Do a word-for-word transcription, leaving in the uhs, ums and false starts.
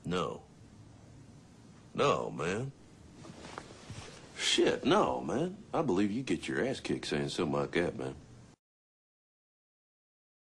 No. No, man. Shit, no, man. I believe you get your ass kicked saying something like that, man.